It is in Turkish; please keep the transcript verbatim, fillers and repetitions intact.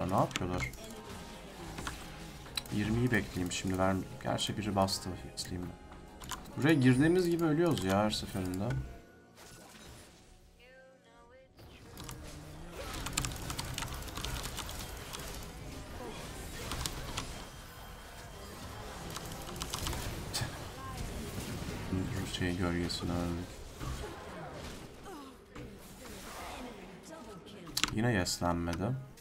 Ne yapıyorlar? yirmiyi bekleyeyim şimdi. Ben gerçi biri bastı. İzleyeyim ben. Buraya girdiğimiz gibi ölüyoruz ya her seferinde. Şey gölgesine öldük. Yine yeslenmedi.